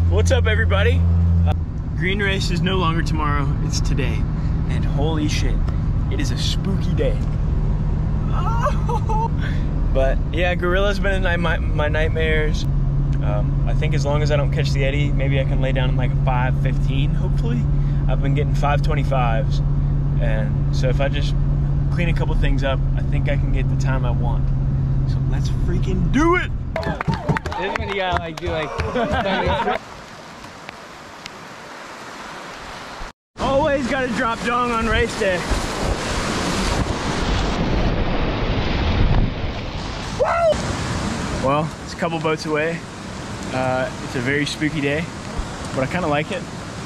What's up, everybody? Green race is no longer tomorrow, it's today. And holy shit, it is a spooky day. Oh. But yeah, Gorilla's been in my nightmares. I think as long as I don't catch the eddy, maybe I can lay down like a 5:15, hopefully. I've been getting 5:25s. And so if I just clean a couple things up, I think I can get the time I want. So let's freaking do it! This is when you gotta like do like always gotta drop dong on race day. Woo! Well, it's a couple boats away. It's a very spooky day, but I kind of like it.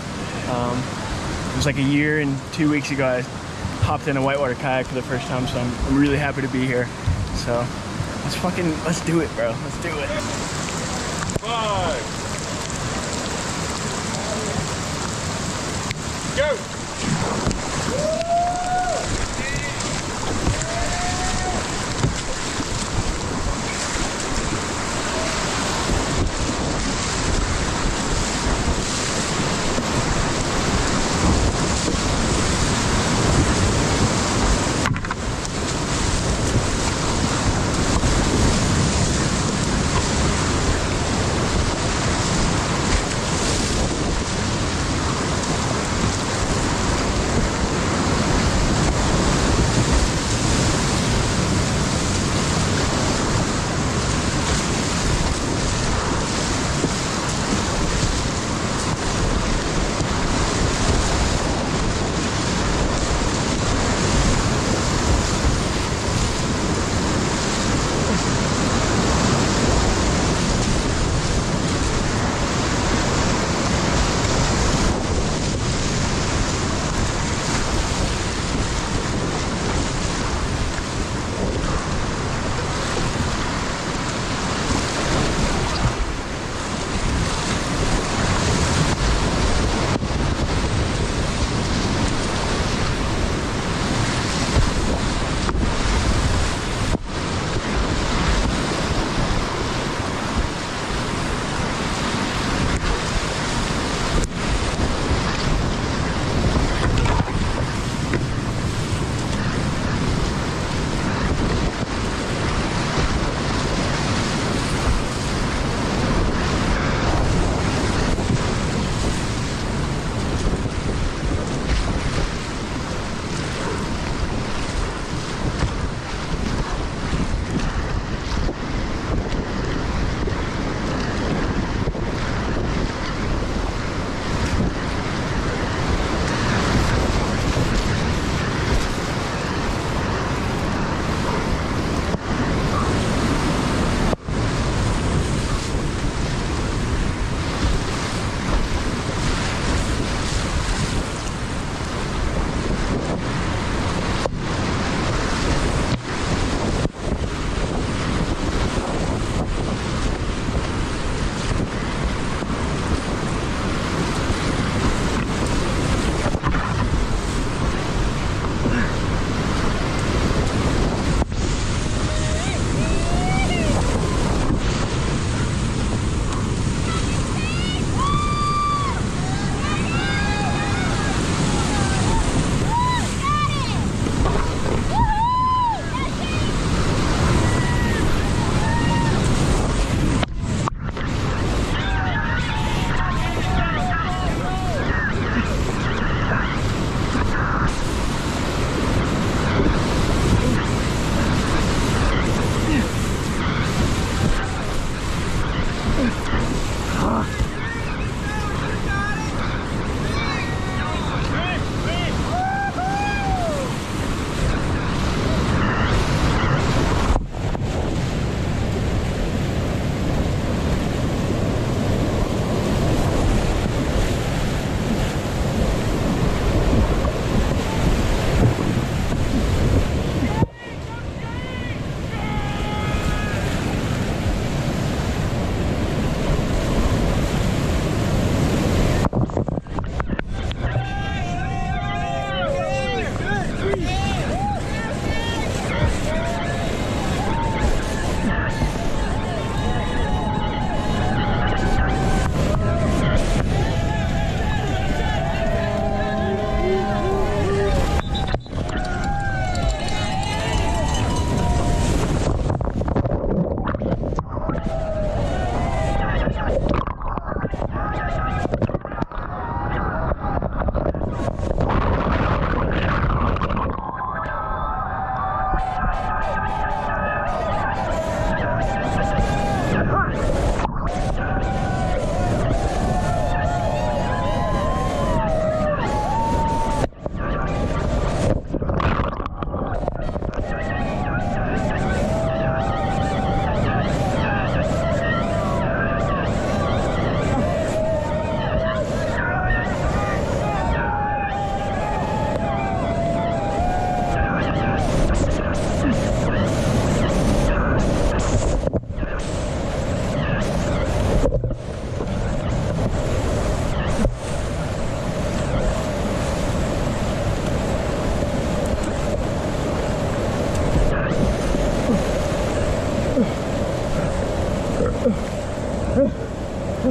It was like a year and 2 weeks ago I hopped in a whitewater kayak for the first time, so I'm really happy to be here. So let's do it, bro. Let's do it. 5. Go!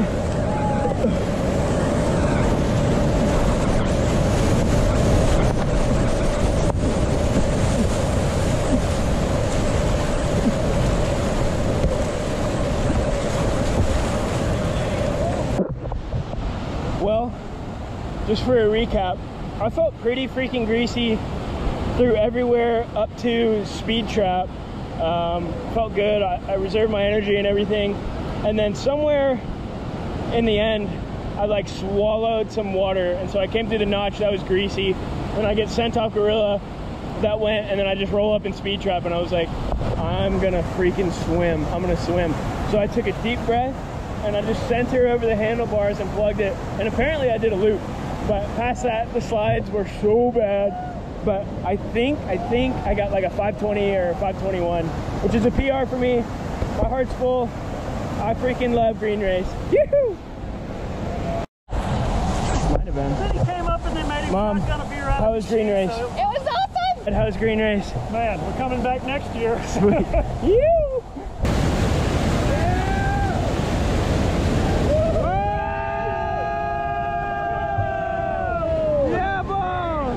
Well, just for a recap, I felt pretty freaking greasy through everywhere up to speed trap. Felt good. I reserved my energy and everything, and then somewhere in the end I like swallowed some water, and so I came through the notch that was greasy, and I get sent off gorilla that went, and then I just roll up in speed trap, and I was like, I'm gonna freaking swim. I'm gonna swim. So I took a deep breath and I just sent her over the handlebars and plugged it, and apparently I did a loop, but past that the slides were so bad. But I think I got like a 520 or a 521, which is a PR for me. My heart's full. I freaking love green race. Yoo-hoo! Might have been. Then he came up and they made him Mom, shotgun a beer out how of was the green machine, race? so- It was awesome! How was green race? Man, we're coming back next year. Sweet. You! Yeah, boss!